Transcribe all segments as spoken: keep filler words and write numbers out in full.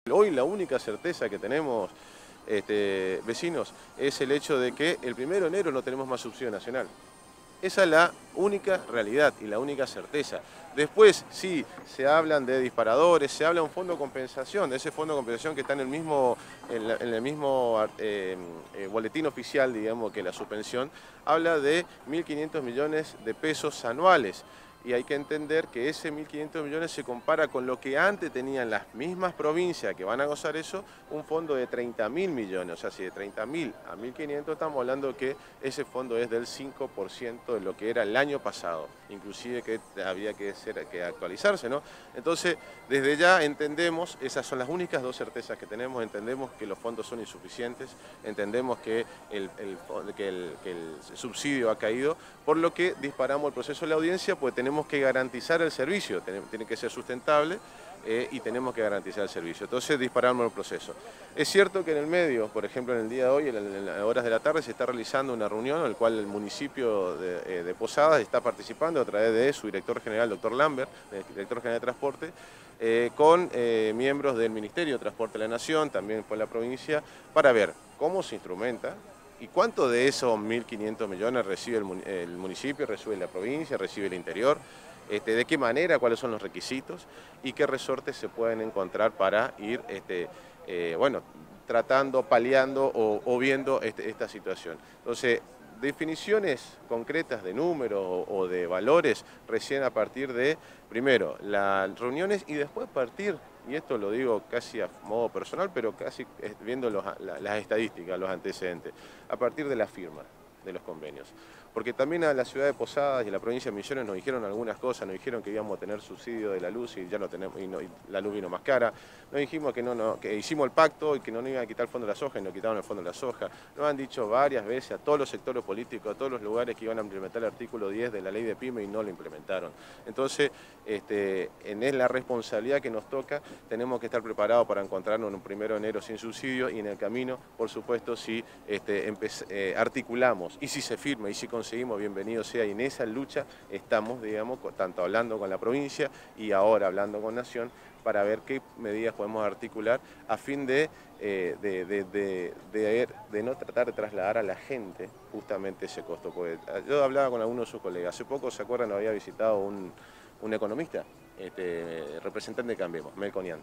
Hoy la única certeza que tenemos, este, vecinos, es el hecho de que el primero de enero no tenemos más subsidio nacional. Esa es la única realidad y la única certeza. Después, sí, se hablan de disparadores, se habla de un fondo de compensación, de ese fondo de compensación que está en el mismo, en la, en el mismo eh, eh, boletín oficial, digamos, que la suspensión, habla de mil quinientos millones de pesos anuales. Y hay que entender que ese mil quinientos millones se compara con lo que antes tenían las mismas provincias que van a gozar eso, un fondo de treinta mil millones. O sea, si de treinta mil a mil quinientos estamos hablando que ese fondo es del cinco por ciento de lo que era el año pasado. Inclusive que había que, ser, que actualizarse, ¿no? Entonces, desde ya entendemos, esas son las únicas dos certezas que tenemos, entendemos que los fondos son insuficientes, entendemos que el, el, que el, que el subsidio ha caído, por lo que disparamos el proceso de la audiencia, pues tenemos que garantizar el servicio, tiene que ser sustentable eh, y tenemos que garantizar el servicio. Entonces disparamos el proceso. Es cierto que en el medio, por ejemplo en el día de hoy, en las horas de la tarde, se está realizando una reunión en la cual el municipio de, eh, de Posadas está participando a través de su director general, doctor Lambert, el director general de Transporte, eh, con eh, miembros del Ministerio de Transporte de la Nación, también por la provincia, para ver cómo se instrumenta. ¿Y cuánto de esos mil quinientos millones recibe el, el municipio, recibe la provincia, recibe el interior? Este, ¿De qué manera? ¿Cuáles son los requisitos? ¿Y qué resortes se pueden encontrar para ir este, eh, bueno, tratando, paliando o, o viendo este, esta situación? Entonces, definiciones concretas de números o, o de valores recién a partir de, primero, las reuniones y después partir, y esto lo digo casi a modo personal, pero casi viendo los, la, las estadísticas, los antecedentes, a partir de la firma de los convenios. Porque también a la ciudad de Posadas y a la provincia de Misiones nos dijeron algunas cosas, nos dijeron que íbamos a tener subsidio de la luz y ya no tenemos, y, no, y la luz vino más cara. Nos dijimos que, no, no, que hicimos el pacto y que no nos iban a quitar el fondo de la soja y nos quitaron el fondo de la soja. Nos han dicho varias veces a todos los sectores políticos, a todos los lugares que iban a implementar el artículo diez de la ley de pyme y no lo implementaron. Entonces, este, en la responsabilidad que nos toca, tenemos que estar preparados para encontrarnos en un primero de enero sin subsidio y en el camino, por supuesto, si este, eh, articulamos y si se firma y si conseguimos, bienvenido sea, y en esa lucha estamos, digamos, tanto hablando con la provincia y ahora hablando con Nación, para ver qué medidas podemos articular a fin de, eh, de, de, de, de, de no tratar de trasladar a la gente justamente ese costo. Porque yo hablaba con algunos de sus colegas, hace poco, ¿se acuerdan? Había visitado un, un economista, este, representante de Cambiemos, Melconian,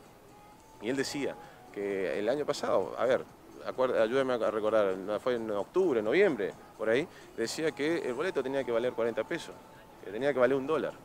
y él decía que el año pasado, a ver, ayúdeme a recordar, fue en octubre, noviembre, por ahí, decía que el boleto tenía que valer cuarenta pesos, que tenía que valer un dólar.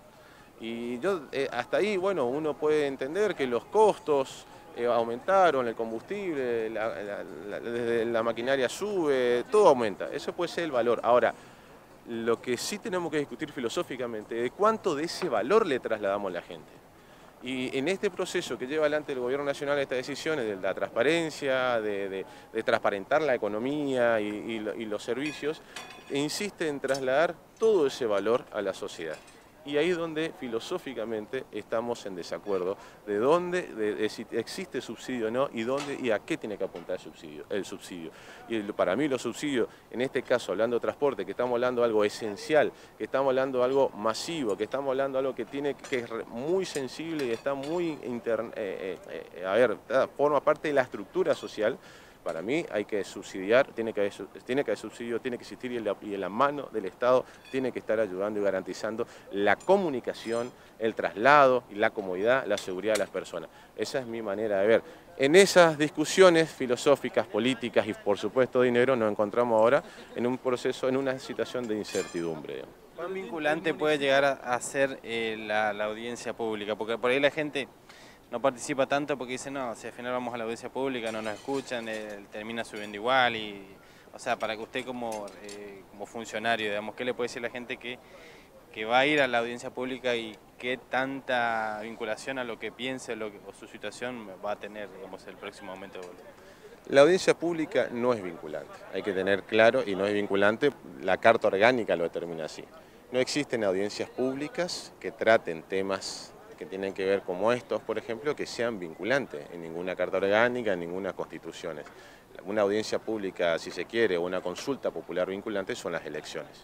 Y yo, eh, hasta ahí, bueno, uno puede entender que los costos eh, aumentaron, el combustible, la, la, la, la, la maquinaria sube, todo aumenta, eso puede ser el valor. Ahora, lo que sí tenemos que discutir filosóficamente es cuánto de ese valor le trasladamos a la gente. Y en este proceso que lleva adelante el Gobierno Nacional estas decisiones de la transparencia, de, de, de transparentar la economía y, y, y los servicios, insiste en trasladar todo ese valor a la sociedad. Y ahí es donde filosóficamente estamos en desacuerdo de dónde de, de si existe subsidio o no y dónde y a qué tiene que apuntar el subsidio. El subsidio. Y el, para mí los subsidios, en este caso hablando de transporte, que estamos hablando de algo esencial, que estamos hablando de algo masivo, que estamos hablando de algo que tiene que es muy sensible y está muy interne, eh, eh, a ver, forma parte de la estructura social. Para mí hay que subsidiar, tiene que haber, tiene que haber subsidio, tiene que existir y en, la, y en la mano del Estado tiene que estar ayudando y garantizando la comunicación, el traslado y la comodidad, la seguridad de las personas. Esa es mi manera de ver. En esas discusiones filosóficas, políticas y por supuesto dinero nos encontramos ahora en un proceso, en una situación de incertidumbre. ¿Cuán vinculante puede llegar a ser eh, la, la audiencia pública? Porque por ahí la gente no participa tanto porque dice, no, si al final vamos a la audiencia pública, no nos escuchan, eh, termina subiendo igual. Y, o sea, para que usted como, eh, como funcionario, digamos, ¿qué le puede decir a la gente que, que va a ir a la audiencia pública y qué tanta vinculación a lo que piense lo que, o su situación va a tener, digamos, el próximo aumento de boleto? La audiencia pública no es vinculante, hay que tener claro, y no es vinculante, la Carta Orgánica lo determina así. No existen audiencias públicas que traten temas que tienen que ver como estos, por ejemplo, que sean vinculantes en ninguna carta orgánica, en ninguna constitución. Una audiencia pública, si se quiere, o una consulta popular vinculante son las elecciones.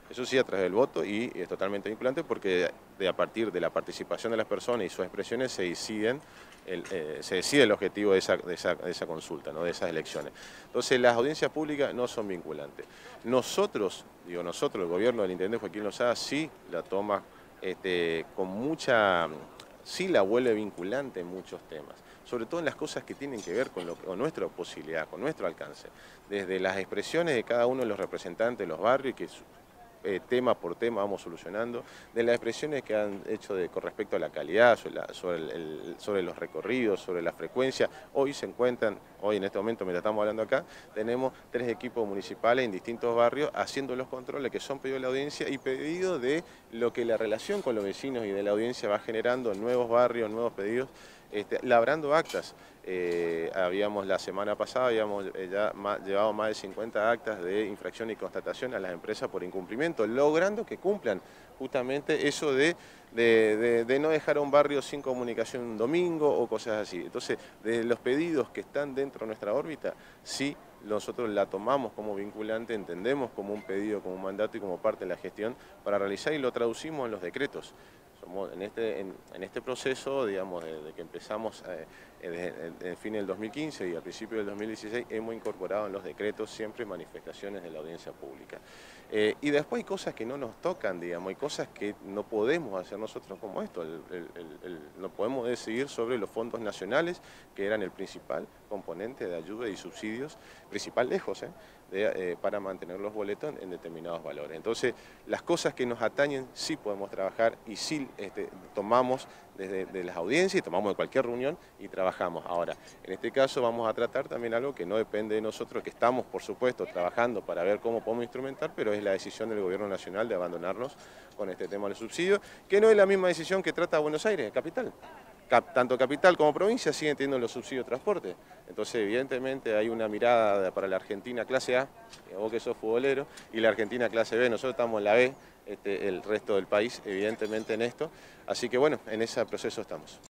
Eso sí, a través del voto, y es totalmente vinculante porque de, a partir de la participación de las personas y sus expresiones se deciden el, eh, se decide el objetivo de esa, de esa, de esa consulta, ¿no? De esas elecciones. Entonces, las audiencias públicas no son vinculantes. Nosotros, digo nosotros, el gobierno del intendente Joaquín Lozada sí la toma este, con mucha... sí la vuelve vinculante en muchos temas, sobre todo en las cosas que tienen que ver con, lo, con nuestra posibilidad, con nuestro alcance, desde las expresiones de cada uno de los representantes de los barrios, que eh, tema por tema vamos solucionando, de las expresiones que han hecho de, con respecto a la calidad, sobre, la, sobre, el, el, sobre los recorridos, sobre la frecuencia. Hoy se encuentran, hoy en este momento, mientras estamos hablando acá, tenemos tres equipos municipales en distintos barrios haciendo los controles que son pedidos de la audiencia y pedidos de lo que la relación con los vecinos y de la audiencia va generando en nuevos barrios, nuevos pedidos, este, labrando actas. Eh, habíamos la semana pasada, habíamos eh, ya más, llevado más de cincuenta actas de infracción y constatación a las empresas por incumplimiento, logrando que cumplan justamente eso de, de, de, de no dejar a un barrio sin comunicación un domingo o cosas así. Entonces, de los pedidos que están dentro de nuestra órbita, sí nosotros la tomamos como vinculante, entendemos como un pedido, como un mandato y como parte de la gestión para realizar y lo traducimos en los decretos. Somos en este, en, en este proceso, digamos, desde de que empezamos eh, desde el fin del dos mil quince y al principio del dos mil dieciséis, hemos incorporado en los decretos siempre manifestaciones de la audiencia pública. Eh, y después hay cosas que no nos tocan, digamos, hay cosas que no podemos hacer nosotros como esto, el, el, el, el, no podemos decidir sobre los fondos nacionales, que eran el principal componente de ayuda y subsidios, principal lejos, eh, de, eh, para mantener los boletos en, en determinados valores. Entonces, las cosas que nos atañen sí podemos trabajar y sí este, tomamos desde de las audiencias y tomamos de cualquier reunión y trabajamos. Ahora, en este caso vamos a tratar también algo que no depende de nosotros, que estamos, por supuesto, trabajando para ver cómo podemos instrumentar, pero es la decisión del Gobierno Nacional de abandonarnos con este tema del subsidio, que no es la misma decisión que trata Buenos Aires, capital. Cap, tanto capital como provincia siguen teniendo los subsidios de transporte. Entonces, evidentemente, hay una mirada para la Argentina clase A, vos que sos futbolero, y la Argentina clase B. Nosotros estamos en la B, este, el resto del país, evidentemente, en esto. Así que, bueno, en ese proceso estamos.